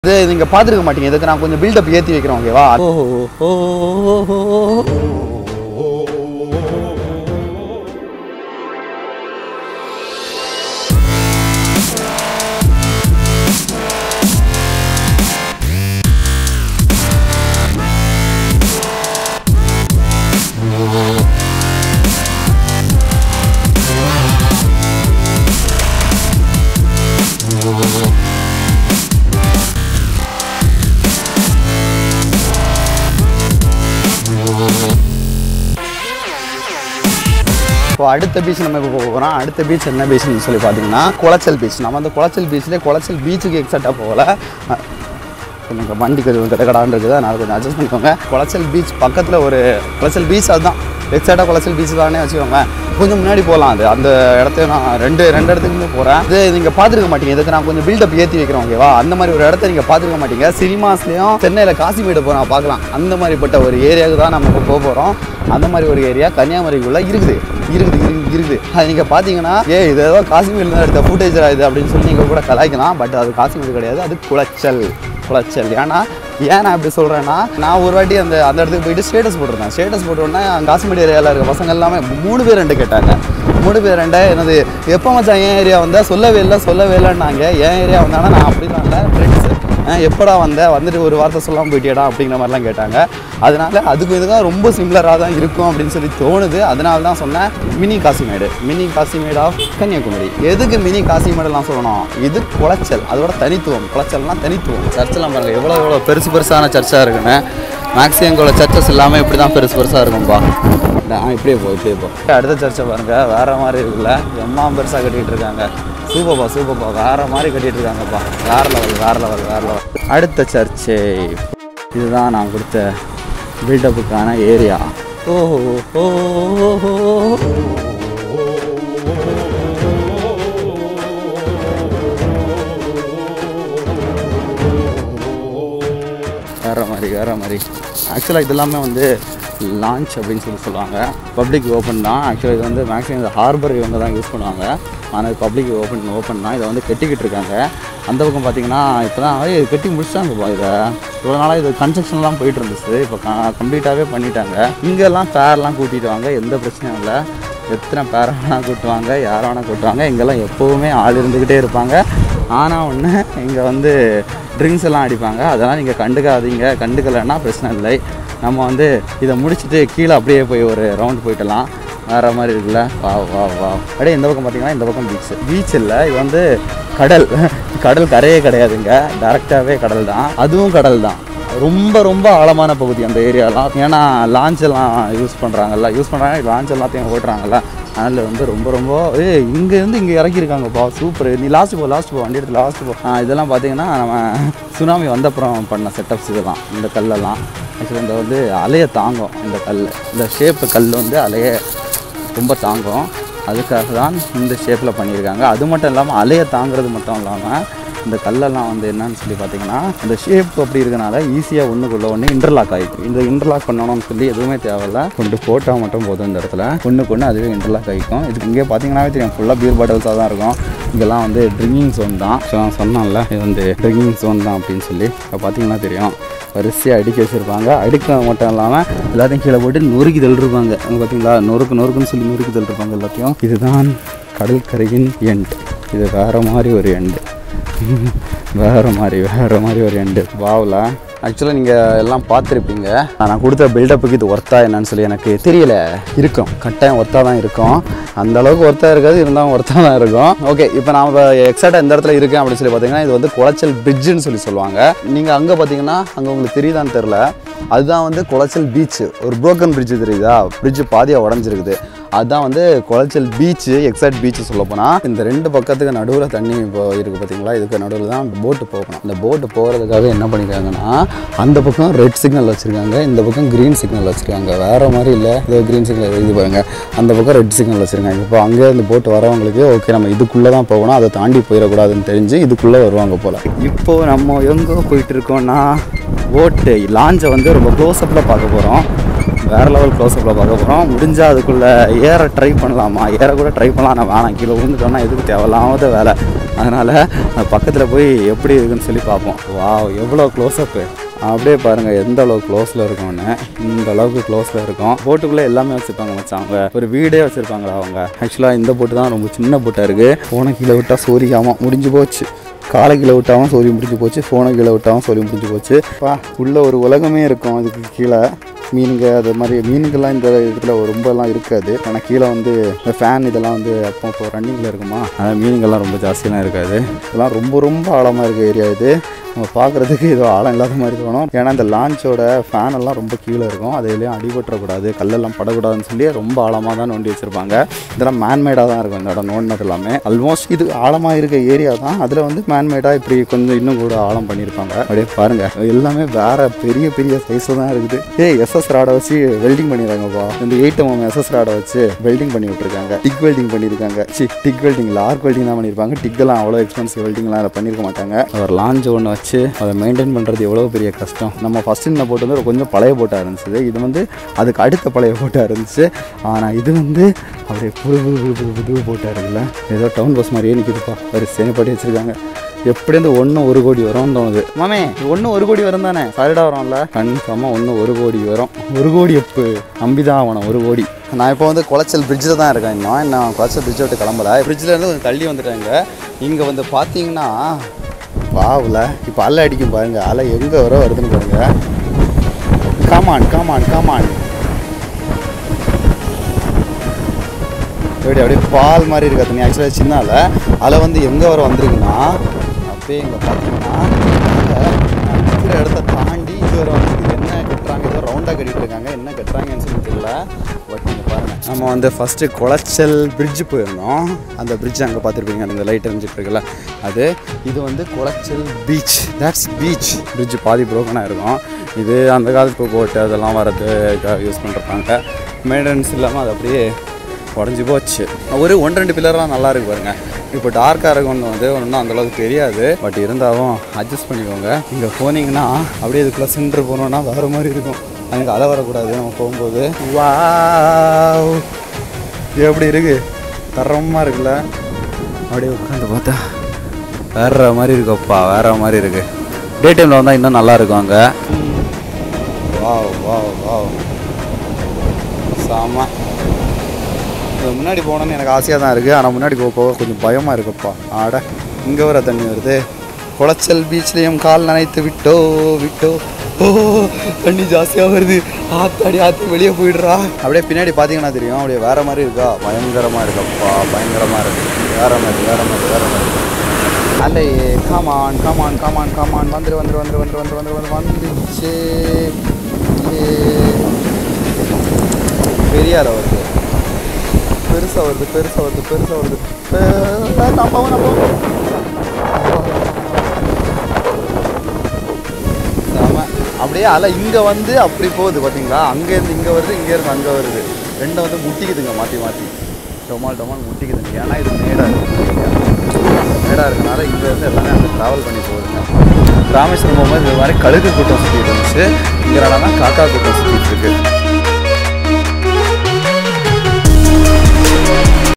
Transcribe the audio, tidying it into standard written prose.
இது நீங்க பாத்துக்க மாட்டீங்க. இதுக்கு நான் கொஞ்சம் பில்டப் ஏத்தி வைக்கிறேன். ஓகேவா? அடுத்த பீச் நம்ம இப்போ போகிறோம். அடுத்த பீச் என்ன பீச்னு சொல்லி பார்த்தீங்கன்னா குளச்சல் பீச். நம்ம அந்த குளச்சல் பீச்லேயே குளச்சல் பீச்சுக்கு எக்ஸாக்டாக போகல. கொஞ்சம் வண்டி கொஞ்சம் கடைக்கடான்னு இருக்குது, அதனால் கொஞ்சம் அட்ஜஸ்ட் பண்ணிக்கோங்க. குளச்சல் பீச் பக்கத்தில் ஒரு குளச்சல் பீச், அதுதான் எக்ஸாக்டாக குளச்சல் பீச் தானே வச்சுக்கோங்க. கொஞ்சம் முன்னாடி போகலாம். அது அந்த இடத்த நான் ரெண்டு இடத்துக்குமே போகிறேன். இது நீங்கள் பார்த்துருக்க மாட்டீங்க. இதுக்கு நான் கொஞ்சம் பில்டப் ஏற்றி வைக்கிறேன். ஓகேவா? அந்த மாதிரி ஒரு இடத்த நீங்கள் பார்த்துருக்க மாட்டீங்க. சினிமாஸ்லேயும் சென்னையில் காசிமேடு போகிறோம் பார்க்கலாம். அந்த மாதிரிப்பட்ட ஒரு ஏரியாவுக்கு தான் நம்ம இப்போ போகிறோம். அந்த மாதிரி ஒரு ஏரியா கன்னியாகுமரிக்குள்ளே இருக்குது. அது நீங்கள் பார்த்தீங்கன்னா இது ஏதோ காசிமேடில் தான் எடுத்த ஃபுட்டேஜ் இது அப்படின்னு சொல்லி நீங்கள் கூட கலாய்க்கலாம். பட் அது காசிமேடு கிடையாது, அது குளச்சல். ஏன் நான் இப்படி சொல்கிறேன்னா, நான் ஒரு வாட்டி அந்த இடத்துக்கு போயிட்டு ஸ்டேட்டஸ் போட்டிருந்தேன். ஸ்டேட்டஸ் போட்டோன்னா காசிமேடு ஏரியாவில் இருக்க பசங்க எல்லாமே 3 பேர் 2 கேட்டாங்க. 3 பேர் 2 என்னது எப்போ மச்சான் என் ஏரியா வந்தால் சொல்லவே இல்லைன்னாங்க. என் ஏரியா வந்தாங்கன்னா நான் அப்படி தான் இல்லை ஃப்ரெண்ட்ஸு எப்படா வந்துட்டு ஒரு வார்த்தை சொல்லாமல் போயிட்டியடா அப்படிங்கிற மாதிரிலாம் கேட்டாங்க. அதனால் அதுக்கும் இதுதான் ரொம்ப சிமிலராக தான் இருக்கும் அப்படின்னு சொல்லி தோணுது. அதனால தான் சொன்னேன் மினி காசிமேடு ஆஃப் கன்னியாகுமரி. எதுக்கு மினி காசிமேடுலாம் சொல்லணும்? இது குளச்சல், அதோட தனித்துவம். குளச்சல்னால் தனித்துவம். சர்ச்செல்லாம் பாருங்கள் எவ்வளோ பெருசான சர்ச்சாக இருக்குன்னு. மேக்ஸிமம் சர்ச்சஸ் எல்லாமே இப்படி தான் பெருசாக இருக்கும்பா. இப்படியே போ. அடுத்த சர்ச்சை பாருங்கள், வேறு மாதிரி இருக்குல்ல. எம்மா பெருசாக கட்டிகிட்டு இருக்காங்க. சூப்பர்ப்பா வேறு மாதிரி கட்டிகிட்டு இருக்காங்கப்பா. வேறு லெவல். அடுத்த சர்ச்சை இதுதான் நான் கொடுத்த பில்டப்புக்கான ஏரியா. வேறு மாதிரி ஆக்சுவலாக இதெல்லாமே லான்ச் அப்படின்னு சொல்லுவாங்க. பப்ளிக் ஓப்பன் தான். ஆக்சுவலாக இது மேக்ஸிமம் இந்த ஹார்பர் இவங்க தான் யூஸ் பண்ணுவாங்க. ஆனால் பப்ளிக் ஓப்பன் தான். இதை கட்டிக்கிட்டு இருக்காங்க. அந்த பக்கம் பார்த்தீங்கன்னா இப்போ தான் கட்டி முடிச்சிட்டாங்கப்பா. இவ்வளோ நாளாக இது கன்ஸ்ட்ரக்ஷன்லாம் போயிட்டு இருந்துச்சு. இப்போ கம்ப்ளீட்டாகவே பண்ணிட்டாங்க. இங்கெல்லாம் பேர்லாம் கூட்டிகிட்டு வாங்க, எந்த பிரச்சனையும் இல்லை. எத்தனை பேர் வேணால் கூட்டுவாங்க, யார் வேணால் கூட்டுவாங்க. இங்கெல்லாம் எப்போவுமே ஆள் இருந்துக்கிட்டே இருப்பாங்க. ஆனால் ஒன்று இங்கே ட்ரிங்க்ஸ் எல்லாம் அடிப்பாங்க. அதெல்லாம் நீங்கள் கண்டுக்கலைன்னா பிரச்சனை இல்லை. நம்ம இதை முடிச்சுட்டு கீழே அப்படியே போய் ஒரு ரவுண்ட் போயிட்டலாம். வேறு மாதிரி இருக்குல்ல. வா அப்படியே இந்த பக்கம் பார்த்தீங்கன்னா இந்த பக்கம் பீச் இல்லை, இது கடல் கரையே கிடையாதுங்க. டேரெக்டாகவே கடல் தான். அதுவும் கடல் தான். ரொம்ப ஆழமான பகுதி அந்த ஏரியாலாம். ஏன்னா லான்ச் எல்லாம் யூஸ் பண்ணுறாங்க. லான்ச் எல்லாத்தையும் ஓட்டுறாங்கல்ல. அதனால் ரொம்ப இங்கேருந்து இங்கே இறக்கியிருக்காங்கப்பா. சூப்பர். நீ லாஸ்ட்டு போ வண்டி எடுத்து லாஸ்ட்டு போ. இதெல்லாம் பார்த்தீங்கன்னா நம்ம சுனாமி வந்தப்புறம் பண்ண செட்டப்ஸ் இதுதான். இந்த கல்லெல்லாம் ஆக்சுவலாக இந்த அலையை தாங்கும். இந்த ஷேப்பு கல் அலையை ரொம்ப தாங்கும். அதுக்காக தான் இந்த ஷேப்பில் பண்ணியிருக்காங்க. அது மட்டும் இல்லாமல் அலையை தாங்கிறது மட்டும் இல்லாமல் இந்த கல்லெல்லாம் என்னன்னு சொல்லி பார்த்தீங்கன்னா இந்த ஷேப் அப்படி இருக்கனால ஈஸியாக ஒன்றுக்குள்ளே இன்டர்லாக் ஆகிக்கும். இந்த இன்டர்லாக் பண்ணணும்னு சொல்லி எதுவுமே தேவையில்லை. கொண்டு போட்டால் மட்டும் போதும். இந்த இடத்துல ஒன்றுக்கு அதுவே இன்டர்லாக் ஆகிக்கும். இதுக்கு இங்கே பார்த்தீங்கன்னாவே தெரியும், ஃபுல்லாக பியர் பாட்டில்ஸாக தான் இருக்கும். இங்கெல்லாம் ட்ரிங்கிங் ஜோன் தான். ஸோ நான் சொன்னேன்ல இது ட்ரிங்கிங் ஜோன் தான் அப்படின்னு சொல்லி. இப்போ பார்த்தீங்கன்னா தெரியும், வரிசையாக அடுக்கி வச்சுருப்பாங்க. அடுக்க மட்டும் இல்லாமல் எல்லாத்தையும் கீழே போட்டு நொறுக்கி தள்ளிருப்பாங்க. பார்த்தீங்களா, நொறுக்குன்னு சொல்லி நொறுக்கி தள்ளிருப்பாங்க எல்லாத்தையும். இதுதான் கடற்கரையின் எண்ட். இது வேறு மாதிரி ஒரு எண்டு. வேறு மாதிரி ஒரு எண்டு. வாவில் ஆக்சுவலாக நீங்கள் எல்லாம் பார்த்துருப்பீங்க. நான் கொடுத்த பில்டப்புக்கு இது ஒர்த்தா என்னன்னு சொல்லி எனக்கு தெரியல. இருக்கும், கட்டாயம் ஒர்த்தாக தான் இருக்கும். அந்தளவுக்கு ஒர்த்தாக இருக்காது, இருந்தாலும் ஒர்த்தாக தான் இருக்கும். ஓகே, இப்போ நான் எக்ஸாக்டாக இந்த இடத்துல இருக்கேன் அப்படின்னு சொல்லி பார்த்தீங்கன்னா இது குளச்சல் பிரிட்ஜுன்னு சொல்லுவாங்க. நீங்கள் அங்கே பார்த்தீங்கன்னா அங்கே உங்களுக்கு தெரியுதான்னு தெரில, அதுதான் குளச்சல் பீச்சு. ஒரு புரோக்கன் பிரிட்ஜு தெரியுதா? பிரிட்ஜு பாதியாக உடஞ்சிருக்குது. அதுதான் குளச்சல் பீச்சு, எக்ஸாக்ட் பீச்சு சொல்லப்போனால். இந்த 2 பக்கத்துக்கு நடுவில் தண்ணி இப்போ இருக்குது பார்த்தீங்களா? இதுக்கு நடுவில் தான் போட்டு போகணும். அந்த போட்டு போகிறதுக்காக என்ன பண்ணியிருக்காங்கன்னா அந்த பக்கம் ரெட் சிக்னல் வச்சுருக்காங்க, இந்த பக்கம் க்ரீன் சிக்னல் வச்சுருக்காங்க. வேறு மாதிரி இல்லை, இது க்ரீன் சிக்னல் எழுதி பாருங்கள். அந்த பக்கம் ரெட் சிக்னல் வச்சுருக்காங்க. இப்போ அங்கே இந்த போட்டு வரவங்களுக்கு ஓகே நம்ம இதுக்குள்ளே தான் போகணும், அதை தாண்டி போயிடக்கூடாதுன்னு தெரிஞ்சு இதுக்குள்ளே வருவாங்க போல். இப்போது நம்ம எங்கே போயிட்டு இருக்கோம்னா போட்டு லான்ச்சை ரொம்ப க்ளோஸ்அப்பில் பார்க்க போகிறோம். வேறு லெவல் க்ளோஸ்அப்பில் பார்க்க போகிறோம். முடிஞ்சால் அதுக்குள்ளே ஏற ட்ரை பண்ணலாமா? ஏற கூட ட்ரை பண்ணலாம். நான் வேணாம், கீழே விழுந்துட்டோன்னா எதுக்கு தேவையில்லாத வேலை. அதனால் பக்கத்தில் போய் எப்படி இருக்குன்னு சொல்லி பார்ப்போம். வாவ், எவ்வளோ க்ளோஸ்அப்பு அப்படியே பாருங்கள் எந்த அளவுக்கு க்ளோஸில் இருக்கும்னு. இந்த அளவுக்கு க்ளோஸில் இருக்கும். போட்டுக்குள்ளே எல்லாமே வச்சுருப்பாங்க மச்சான். அவங்க ஒரு வீடே வச்சுருப்பாங்களா அவங்க. ஆக்சுவலாக இந்த போட்டு தான் ரொம்ப சின்ன போட்டாக இருக்குது. ஃபோனை கீழே விட்டால் சோரிக்காமல் முடிஞ்சு போச்சு. காலை கீழே விட்டாலும் சோரி முடிஞ்சு போச்சு. ஃபோனை கீழே விட்டாலும் சோரி முடிஞ்சு போச்சு. உள்ள ஒரு உலகமே இருக்கும் அதுக்கு கீழே. மீனுங்க அது மாதிரி மீனுங்கள்லாம் இந்த இடத்துல ரொம்பலாம் இருக்காது. ஆனால் கீழே வந்து ஃபேன் இதெல்லாம் வந்து அப்போ ரன்னிங்கில் இருக்குமா, அதனால் மீனுங்கள்லாம் ரொம்ப ஜாஸ்தியெலாம் இருக்காது. இதெல்லாம் ரொம்ப ரொம்ப ஆழமாக இருக்க ஏரியா இது. நம்ம பார்க்குறதுக்கு ஏதோ ஆழம் இல்லாத மாதிரி தோணும். ஏன்னா இந்த லான்ச்சோட ஃபேன் எல்லாம் ரொம்ப கீழே இருக்கும். அதுலேயும் அடிபட்டுறக்கூடாது, கல்லெல்லாம் படக்கூடாதுன்னு சொல்லி ரொம்ப ஆழமாக தான் நோண்டி வச்சுருப்பாங்க. இதெல்லாம் மேன்மேடாக தான் இருக்கும் இந்த இடம் நோண்டினது எல்லாமே. ஆல்மோஸ்ட் இது ஆழமாக இருக்க ஏரியா தான். அதில் வந்து மேன்மேடாக இப்படி கொஞ்சம் இன்னும் கூட ஆழம் பண்ணியிருப்பாங்க. அப்படியே பாருங்கள் எல்லாமே வேறு பெரிய பெரிய சைஸில் தான் இருக்குது. எஸ்எஸ் ராடை வச்சு வெல்டிங் பண்ணிடுறாங்கப்பா. இந்த 8mm எஸ்எஸ் ராடை வச்சு வெல்டிங் பண்ணி விட்டுருக்காங்க. டிக் வெல்டிங் பண்ணியிருக்காங்க. டிக் வெல்டிங் ஆர்க் வெல்டிங் தான் பண்ணியிருப்பாங்க. டிக்கெல்லாம் அவ்வளோ எக்ஸ்பென்சிவ் வெல்டிங்லாம் அதை பண்ணியிருக்க மாட்டாங்க. ஒரு லான்ச் ஒன்று வச்சு அதை மெயின்டைன் பண்ணுறது எவ்வளோ பெரிய கஷ்டம். நம்ம ஃபஸ்ட்டு இந்த போட்டு வந்து கொஞ்சம் பழைய போட்டாக இருந்துச்சு. இது வந்து அதுக்கு அடுத்த பழைய போட்டாக இருந்துச்சு. ஆனால் இது வந்து அப்படியே புது போட்டாக இருக்குல்ல. ஏதோ டவுன் பஸ் மாதிரியே நிற்கிதுப்பா. ஒரு சேனைப்பாட்டி வச்சுருக்காங்க. எப்படி வந்து 1 கோடி வரும்னு தோணுது. மாமே 1 கோடி வரும் தானே? சாலிடாக வரும்ல? கன்ஃபார்மாக 1 கோடி வரும். 1 கோடி எப்போ நம்பிதான் ஆகணும். 1 கோடி. நான் இப்போ வந்து குளச்சல் பிரிட்ஜில் தான் இருக்கேன். இன்னும் குளச்சல் பிரிட்ஜை விட்டு கிளம்பல. பிரிட்ஜிலேருந்து கொஞ்சம் தள்ளி வந்துட்டாங்க. இங்கே வந்து பார்த்தீங்கன்னா பாவில் இப்போ அலை அடிக்கும் பாருங்கள். அலை எங்கே வருதுன்னு பாருங்கள். காமான் அப்படியே பால் மாதிரி இருக்கா தண்ணி. ஆக்சுவலாக சின்ன அலை வந்து எங்கே வந்திருக்குன்னா அப்படியே இங்கே பார்த்தீங்கன்னா இருக்கிற இடத்த தாண்டி இது வர வந்துருக்கு. என்ன கட்டுறாங்க, ஏதோ ரவுண்டாக கட்டிகிட்டு இருக்காங்க. என்ன கட்டுறாங்கன்னு சொல்லி தெரியல. பட் நீங்கள் பாருங்கள், நம்ம வந்து ஃபஸ்ட்டு குளச்சல் பிரிட்ஜு போயிருந்தோம். அந்த பிரிட்ஜ் அங்கே பார்த்துருப்பீங்க, அந்த லைட் எரிஞ்சிட்டு இருக்குல்ல அது. இது வந்து Kulachal beach. That's beach. Bridge பாதி ப்ரோக்கனாக இருக்கும். இது அந்த காலத்து போட்டு அதெல்லாம் வரதுக்காக யூஸ் பண்ணிருப்பாங்க. மெயின்டெனன்ஸ் இல்லாமல் அது அப்படியே உடஞ்சி போச்சு. ஒரு 1-2 பில்லர்லாம் நல்லா இருக்கு பாருங்கள். இப்போ டார்க்காக இருக்கும்னு வந்து ஒன்றும் அந்தளவுக்கு தெரியாது. பட் இருந்தாலும் அட்ஜஸ்ட் பண்ணிக்கோங்க. இங்கே போனீங்கன்னா அப்படியே இதுக்குள்ளே சென்ட்ரு போனோன்னா வேறு மாதிரி இருக்கும். அங்கே அலை வரக்கூடாது நம்ம போகும்போது. வாவ், எப்படி இருக்குது, தரமாக இருக்குல்ல. அப்படியே உட்காந்து பார்த்தா வேற மாதிரி இருக்குப்பா, வேற மாதிரி இருக்குது. டே டைமில் வந்தால் இன்னும் நல்லாயிருக்கும் அங்கே. வாவ் வாவ் வாவ், சாமா. முன்னாடி போகணுன்னு எனக்கு ஆசையாக தான் இருக்குது. ஆனால் முன்னாடி போக கொஞ்சம் பயமாக இருக்குப்பா. ஆட இங்கே வர தண்ணி வருது. குளச்சல் பீச்லேயும் கால் நனைத்து விட்டோ. ஓ, தண்ணி ஜாஸ்தியாக வருது. ஆற்று வெளியே போயிடுறா. அப்படியே பின்னாடி பார்த்தீங்கன்னா தெரியும். அப்படியே வேறு மாதிரி இருக்கா, பயங்கரமாக இருக்கப்பா, பயங்கரமாக இருக்குது. வேறு மாதிரி அல்லையே. காமான் வந்துருச்சு. பெரிய அலை வருது, பெருசாக வருது. அப்படியே அலை இங்கே வந்து அப்படி போகுது பார்த்தீங்களா. அங்கேருந்து இங்கே வருது, இங்கேருந்து அங்கே வருது. ரெண்டும் வந்து முட்டிக்குதுங்க, மாற்றி டொமால் முட்டிக்குதுங்க. ஏன்னா இது மேடாக இருக்கனால இங்கேருந்து எல்லாமே அங்கே ட்ராவல் பண்ணி போகுதுங்க. ராமேஸ்வரம் போகும்போது இது மாதிரி கழுகு கூட்டம் சுற்றிட்டு இருந்துச்சு. இங்கே காக்கா கூட்டம் சுற்றிட்டு இருக்கு.